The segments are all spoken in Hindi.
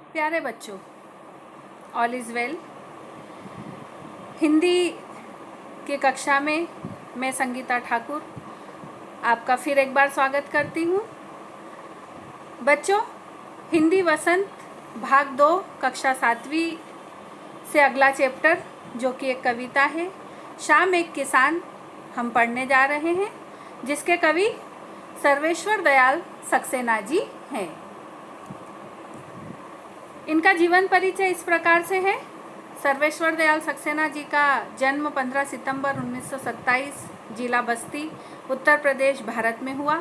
प्यारे बच्चों, ऑल इज़ वेल। हिंदी की कक्षा में मैं संगीता ठाकुर आपका फिर एक बार स्वागत करती हूँ। बच्चों, हिंदी वसंत भाग 2 कक्षा 7वीं से अगला चैप्टर जो कि एक कविता है, शाम एक किसान, हम पढ़ने जा रहे हैं, जिसके कवि सर्वेश्वर दयाल सक्सेना जी हैं। इनका जीवन परिचय इस प्रकार से है। सर्वेश्वर दयाल सक्सेना जी का जन्म 15 सितंबर 1927 जिला बस्ती, उत्तर प्रदेश, भारत में हुआ।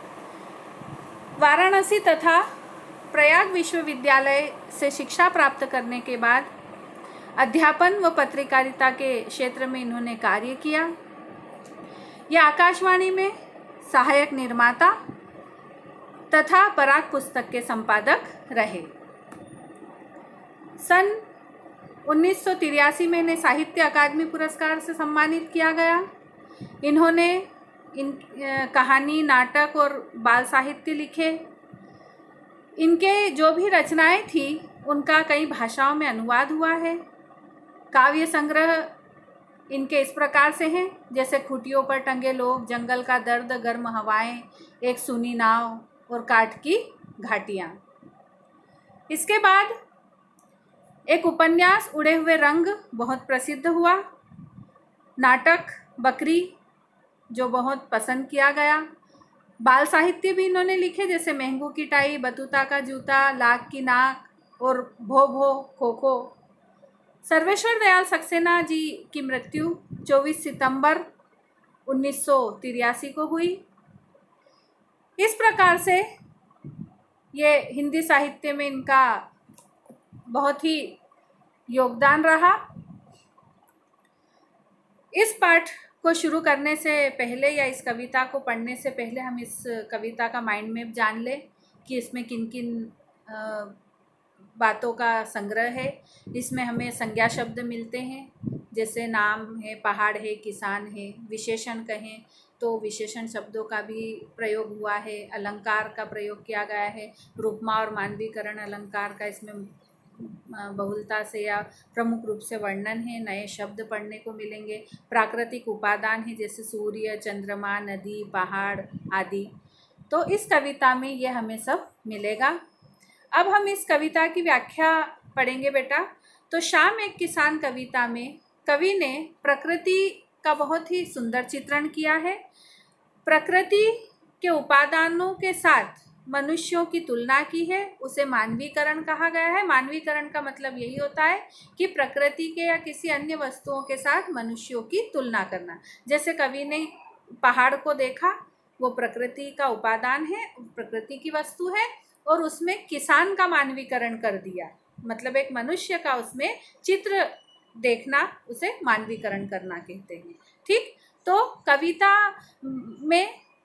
वाराणसी तथा प्रयाग विश्वविद्यालय से शिक्षा प्राप्त करने के बाद अध्यापन व पत्रकारिता के क्षेत्र में इन्होंने कार्य किया। यह आकाशवाणी में सहायक निर्माता तथा पराग पुस्तक के संपादक रहे। सन 1983 में इन्हें साहित्य अकादमी पुरस्कार से सम्मानित किया गया। इन्होंने कहानी, नाटक और बाल साहित्य लिखे। इनके जो भी रचनाएं थी उनका कई भाषाओं में अनुवाद हुआ है। काव्य संग्रह इनके इस प्रकार से हैं, जैसे खूंटियों पर टंगे लोग, जंगल का दर्द, गर्म हवाएं, एक सूनी नाव और काठ की घाटियाँ। इसके बाद एक उपन्यास उड़े हुए रंग बहुत प्रसिद्ध हुआ। नाटक बकरी जो बहुत पसंद किया गया। बाल साहित्य भी इन्होंने लिखे, जैसे महंगू की टाई, बतूता का जूता, लाख की नाक और भो भो खो खो। सर्वेश्वर दयाल सक्सेना जी की मृत्यु 24 सितंबर 1983 को हुई। इस प्रकार से ये हिंदी साहित्य में इनका बहुत ही योगदान रहा। इस पाठ को शुरू करने से पहले या इस कविता को पढ़ने से पहले हम इस कविता का माइंड मैप जान लें कि इसमें किन किन बातों का संग्रह है। इसमें हमें संज्ञा शब्द मिलते हैं, जैसे नाम है, पहाड़ है, किसान है। विशेषण कहें तो विशेषण शब्दों का भी प्रयोग हुआ है। अलंकार का प्रयोग किया गया है। रूपमा और मानवीकरण अलंकार का इसमें बहुलता से या प्रमुख रूप से वर्णन है। नए शब्द पढ़ने को मिलेंगे। प्राकृतिक उपादान है, जैसे सूर्य, चंद्रमा, नदी, पहाड़ आदि। तो इस कविता में ये हमें सब मिलेगा। अब हम इस कविता की व्याख्या पढ़ेंगे बेटा। तो शाम एक किसान कविता में कवि ने प्रकृति का बहुत ही सुंदर चित्रण किया है। प्रकृति के उपादानों के साथ मनुष्यों की तुलना की है, उसे मानवीकरण कहा गया है। मानवीकरण का मतलब यही होता है कि प्रकृति के या किसी अन्य वस्तुओं के साथ मनुष्यों की तुलना करना। जैसे कवि ने पहाड़ को देखा, वो प्रकृति का उपादान है, प्रकृति की वस्तु है, और उसमें किसान का मानवीकरण कर दिया, मतलब एक मनुष्य का उसमें चित्र देखना, उसे मानवीकरण करना कहते हैं। ठीक, तो कविता में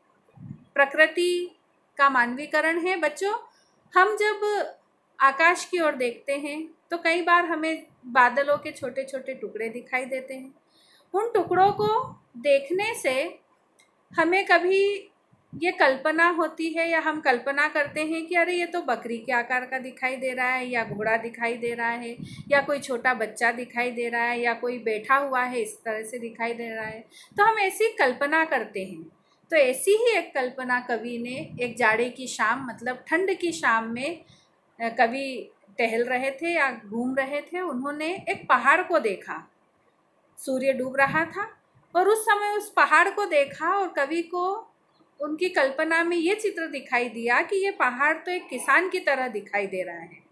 प्रकृति का मानवीकरण है। बच्चों, हम जब आकाश की ओर देखते हैं तो कई बार हमें बादलों के छोटे छोटे टुकड़े दिखाई देते हैं। उन टुकड़ों को देखने से हमें कभी ये कल्पना होती है या हम कल्पना करते हैं कि अरे ये तो बकरी के आकार का दिखाई दे रहा है, या घोड़ा दिखाई दे रहा है, या कोई छोटा बच्चा दिखाई दे रहा है, या कोई बैठा हुआ है इस तरह से दिखाई दे रहा है। तो हम ऐसी कल्पना करते हैं। तो ऐसी ही एक कल्पना कवि ने एक जाड़े की शाम, मतलब ठंड की शाम में कवि टहल रहे थे या घूम रहे थे। उन्होंने एक पहाड़ को देखा, सूर्य डूब रहा था, और उस समय उस पहाड़ को देखा और कवि को उनकी कल्पना में ये चित्र दिखाई दिया कि ये पहाड़ तो एक किसान की तरह दिखाई दे रहा है।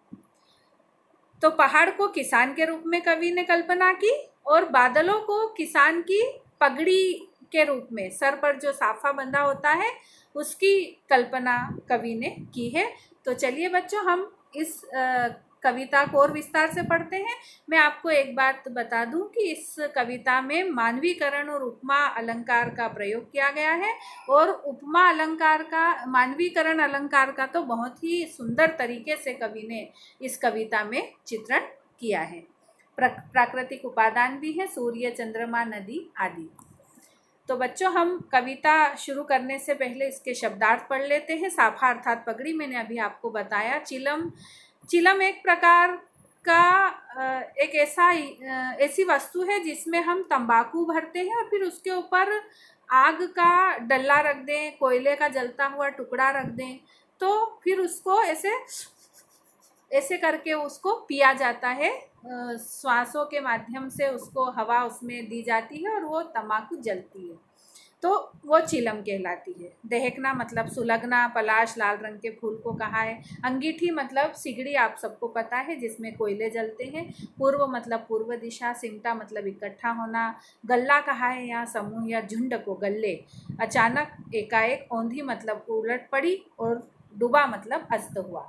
तो पहाड़ को किसान के रूप में कवि ने कल्पना की, और बादलों को किसान की पगड़ी के रूप में, सर पर जो साफा बंधा होता है, उसकी कल्पना कवि ने की है। तो चलिए बच्चों, हम इस कविता को और विस्तार से पढ़ते हैं। मैं आपको एक बात बता दूं कि इस कविता में मानवीकरण और उपमा अलंकार का प्रयोग किया गया है, और उपमा अलंकार का, मानवीकरण अलंकार का तो बहुत ही सुंदर तरीके से कवि ने इस कविता में चित्रण किया है। प्राकृतिक उपादान भी है, सूर्य, चंद्रमा, नदी आदि। तो बच्चों, हम कविता शुरू करने से पहले इसके शब्दार्थ पढ़ लेते हैं। साफा अर्थात पगड़ी, मैंने अभी आपको बताया। चिलम चिलम एक प्रकार का एक ऐसी वस्तु है जिसमें हम तंबाकू भरते हैं और फिर उसके ऊपर आग का डल्ला रख दें, कोयले का जलता हुआ टुकड़ा रख दें, तो फिर उसको ऐसे ऐसे करके उसको पिया जाता है। श्वासों के माध्यम से उसको हवा उसमें दी जाती है और वो तंबाकू जलती है, तो वो चिलम कहलाती है। दहकना मतलब सुलगना। पलाश लाल रंग के फूल को कहा है। अंगीठी मतलब सिगड़ी, आप सबको पता है, जिसमें कोयले जलते हैं। पूर्व मतलब पूर्व दिशा। सिमटा मतलब इकट्ठा होना। गल्ला कहा है यहाँ समूह या झुंड को गल्ले। अचानक एकाएक। औंधी मतलब उलट पड़ी और डूबा मतलब अस्त हुआ।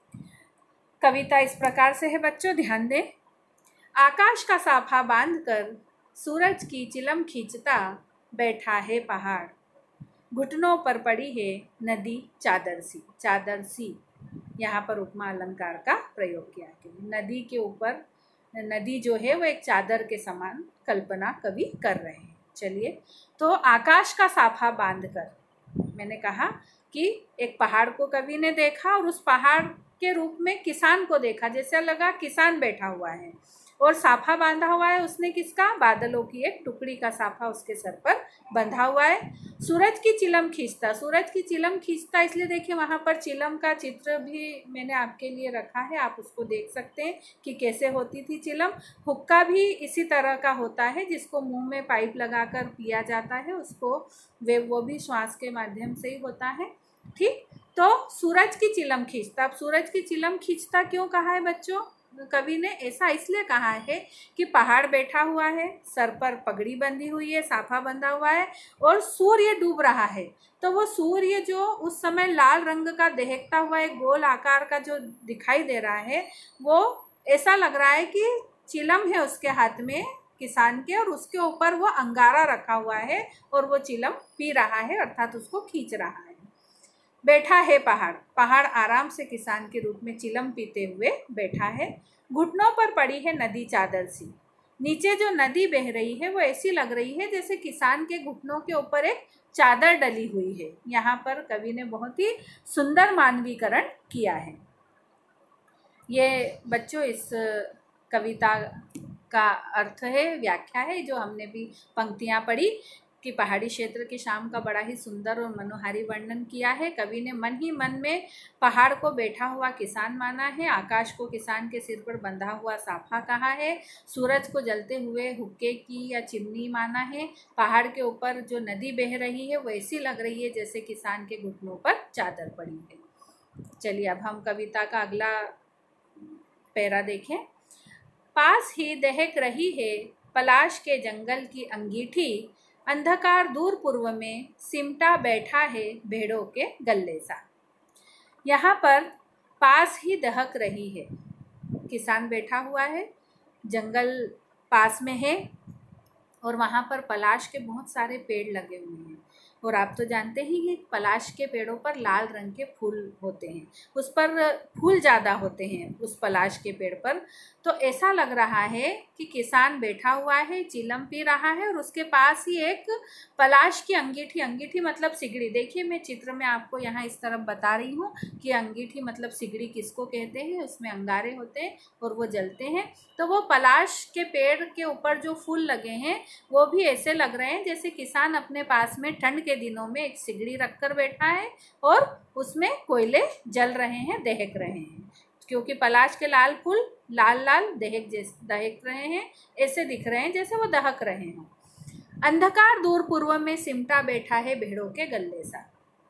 कविता इस प्रकार से है बच्चों, ध्यान दें। आकाश का साफा बांधकर सूरज की चिलम खींचता बैठा है पहाड़, घुटनों पर पड़ी है नदी चादर सी। चादर सी, यहाँ पर उपमा अलंकार का प्रयोग किया गया। नदी के ऊपर, नदी जो है वो एक चादर के समान कल्पना कवि कर रहे हैं। चलिए, तो आकाश का साफा बांधकर, मैंने कहा कि एक पहाड़ को कवि ने देखा और उस पहाड़ के रूप में किसान को देखा, जैसे लगा किसान बैठा हुआ है और साफा बांधा हुआ है उसने किसका, बादलों की एक टुकड़ी का साफा उसके सर पर बंधा हुआ है। सूरज की चिलम खींचता, सूरज की चिलम खींचता इसलिए देखिए वहाँ पर चिलम का चित्र भी मैंने आपके लिए रखा है, आप उसको देख सकते हैं कि कैसे होती थी चिलम। हुक्का भी इसी तरह का होता है जिसको मुंह में पाइप लगाकर पिया जाता है, उसको वो भी श्वास के माध्यम से ही होता है। ठीक, तो सूरज की चिलम खींचता। अब सूरज की चिलम खींचता क्यों कहा है बच्चों? कवि ने ऐसा इसलिए कहा है कि पहाड़ बैठा हुआ है, सर पर पगड़ी बंधी हुई है, साफा बंधा हुआ है और सूर्य डूब रहा है। तो वो सूर्य जो उस समय लाल रंग का दहकता हुआ एक गोल आकार का जो दिखाई दे रहा है, वो ऐसा लग रहा है कि चिलम है उसके हाथ में किसान के, और उसके ऊपर वो अंगारा रखा हुआ है और वो चिलम पी रहा है, अर्थात उसको खींच रहा है। बैठा है पहाड़, पहाड़ आराम से किसान के रूप में चिलम पीते हुए बैठा है। घुटनों पर पड़ी है नदी चादर सी। नीचे जो नदी बह रही है वो ऐसी लग रही है जैसे किसान के घुटनों के ऊपर एक चादर डली हुई है। यहाँ पर कवि ने बहुत ही सुंदर मानवीकरण किया है। ये बच्चों इस कविता का अर्थ है, व्याख्या है, जो हमने भी पंक्तियाँ पढ़ी कि पहाड़ी क्षेत्र की शाम का बड़ा ही सुंदर और मनोहारी वर्णन किया है। कवि ने मन ही मन में पहाड़ को बैठा हुआ किसान माना है, आकाश को किसान के सिर पर बंधा हुआ साफा कहा है, सूरज को जलते हुए हुक्के की या चिमनी माना है, पहाड़ के ऊपर जो नदी बह रही है वो ऐसी लग रही है जैसे किसान के घुटनों पर चादर पड़ी है। चलिए अब हम कविता का अगला पैरा देखें। पास ही दहक रही है पलाश के जंगल की अंगीठी, अंधकार दूर पूर्व में सिमटा बैठा है भेड़ों के गल्ले सा। यहाँ पर पास ही दहक रही है, किसान बैठा हुआ है, जंगल पास में है और वहाँ पर पलाश के बहुत सारे पेड़ लगे हुए हैं। और आप तो जानते ही कि पलाश के पेड़ों पर लाल रंग के फूल होते हैं, उस पर फूल ज़्यादा होते हैं उस पलाश के पेड़ पर। तो ऐसा लग रहा है कि किसान बैठा हुआ है, चिलम पी रहा है और उसके पास ही एक पलाश की अंगीठी, अंगीठी मतलब सिगड़ी। देखिए मैं चित्र में आपको यहाँ इस तरफ बता रही हूँ कि अंगीठी मतलब सिगड़ी किसको कहते हैं, उसमें अंगारे होते हैं और वो जलते हैं। तो वो पलाश के पेड़ के ऊपर जो फूल लगे हैं वो भी ऐसे लग रहे हैं जैसे किसान अपने पास में ठंड के दिनों में एक सिगड़ी रखकर बैठा है और उसमें कोयले जल रहे हैं, दहक रहे हैं, क्योंकि पलाश के लाल फूल लाल लाल दहक रहे हैं, ऐसे दिख रहे हैं जैसे वो दहक रहे हों। अंधकार दूर पूर्व में सिमटा बैठा है भेड़ों के गल्ले सा।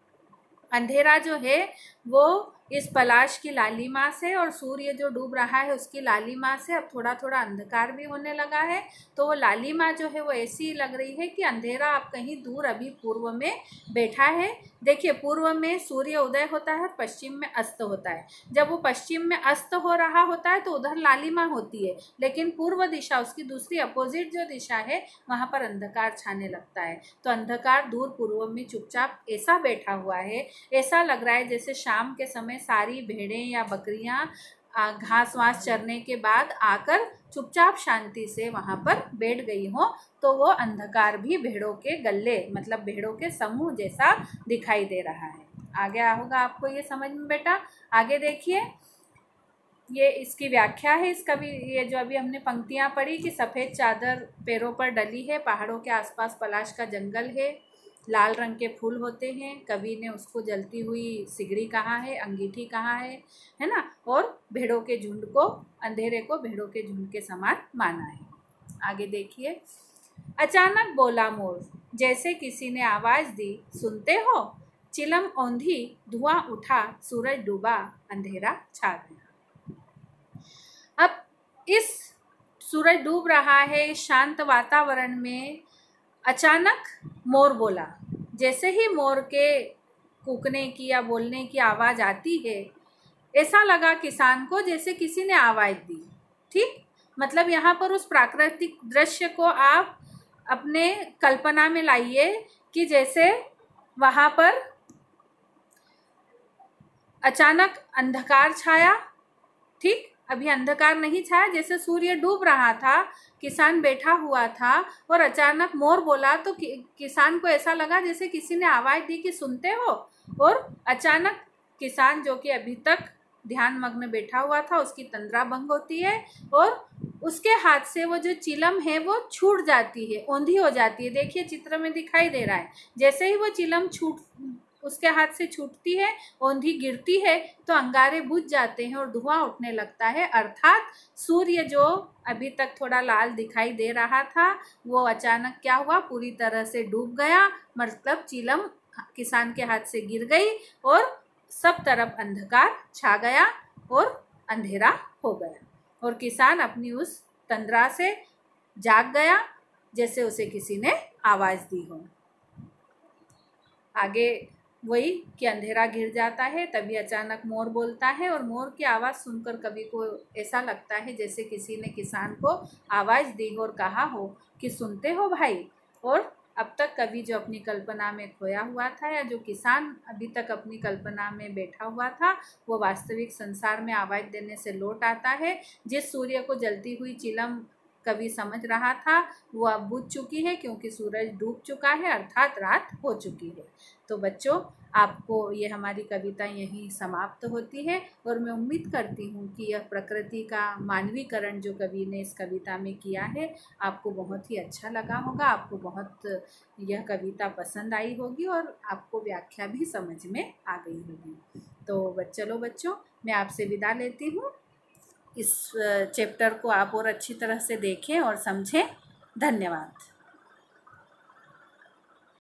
अंधेरा जो है वो इस पलाश की लालिमा से और सूर्य जो डूब रहा है उसकी लालिमा से अब थोड़ा थोड़ा अंधकार भी होने लगा है। तो वो लालिमा जो है वो ऐसी लग रही है कि अंधेरा अब कहीं दूर अभी पूर्व में बैठा है। देखिए पूर्व में सूर्य उदय होता है और पश्चिम में अस्त होता है। जब वो पश्चिम में अस्त हो रहा होता है तो उधर लालिमा होती है, लेकिन पूर्व दिशा उसकी दूसरी अपोजिट जो दिशा है वहाँ पर अंधकार छाने लगता है। तो अंधकार दूर पूर्व में चुपचाप ऐसा बैठा हुआ है, ऐसा लग रहा है जैसे शाम के समय सारी भेड़ें या बकरियां घास वास चरने के बाद आकर चुपचाप शांति से वहाँ पर बैठ गई हो। तो वो अंधकार भी भेड़ों के गल्ले मतलब भेड़ों के समूह जैसा दिखाई दे रहा है। आगे होगा आपको ये समझ में बेटा, आगे देखिए। ये इसकी व्याख्या है इस कवि, ये जो अभी हमने पंक्तियाँ पढ़ी कि सफ़ेद चादर पैरों पर डली है, पहाड़ों के आसपास पलाश का जंगल है, लाल रंग के फूल होते हैं, कवि ने उसको जलती हुई सिगड़ी कहा है, अंगीठी कहा है ना, और भेड़ों के झुंड को, अंधेरे को भेड़ों के झुंड के समान माना है। आगे देखिए, अचानक बोला मोर, जैसे किसी ने आवाज़ दी, सुनते हो? चिलम औंधी, धुआं उठा, सूरज डूबा, अंधेरा छा गया। अब इस सूरज डूब रहा है शांत वातावरण में, अचानक मोर बोला। जैसे ही मोर के कूकने की या बोलने की आवाज़ आती है, ऐसा लगा किसान को जैसे किसी ने आवाज़ दी। ठीक, मतलब यहाँ पर उस प्राकृतिक दृश्य को आप अपने कल्पना में लाइए कि जैसे वहाँ पर अचानक अंधकार छाया। ठीक, अभी अंधकार नहीं छाया, जैसे सूर्य डूब रहा था, किसान बैठा हुआ था और अचानक मोर बोला तो किसान को ऐसा लगा जैसे किसी ने आवाज़ दी कि सुनते हो। और अचानक किसान जो कि अभी तक ध्यान मग्न बैठा हुआ था, उसकी तंद्रा भंग होती है और उसके हाथ से वो जो चिलम है वो छूट जाती है, औंधी हो जाती है। देखिए चित्र में दिखाई दे रहा है, जैसे ही वो चिलम उसके हाथ से छूटती है, औंधी गिरती है तो अंगारे बुझ जाते हैं और धुआं उठने लगता है। अर्थात सूर्य जो अभी तक थोड़ा लाल दिखाई दे रहा था वो अचानक क्या हुआ, पूरी तरह से डूब गया। मतलब चिलम किसान के हाथ से गिर गई और सब तरफ अंधकार छा गया और अंधेरा हो गया और किसान अपनी उस तंद्रा से जाग गया जैसे उसे किसी ने आवाज़ दी हो। आगे वही कि अंधेरा घिर जाता है, तभी अचानक मोर बोलता है और मोर की आवाज़ सुनकर कवि को ऐसा लगता है जैसे किसी ने किसान को आवाज़ दी हो और कहा हो कि सुनते हो भाई। और अब तक कवि जो अपनी कल्पना में खोया हुआ था या जो किसान अभी तक अपनी कल्पना में बैठा हुआ था, वो वास्तविक संसार में आवाज़ देने से लौट आता है। जिस सूर्य को जलती हुई चिलम कवि समझ रहा था वो अब बुझ चुकी है क्योंकि सूरज डूब चुका है, अर्थात रात हो चुकी है। तो बच्चों, आपको ये हमारी कविता यहीं समाप्त होती है और मैं उम्मीद करती हूँ कि यह प्रकृति का मानवीकरण जो कवि ने इस कविता में किया है आपको बहुत ही अच्छा लगा होगा, आपको बहुत यह कविता पसंद आई होगी और आपको व्याख्या भी समझ में आ गई होगी। तो चलो बच्चों, मैं आपसे विदा लेती हूँ। इस चैप्टर को आप और अच्छी तरह से देखें और समझें। धन्यवाद।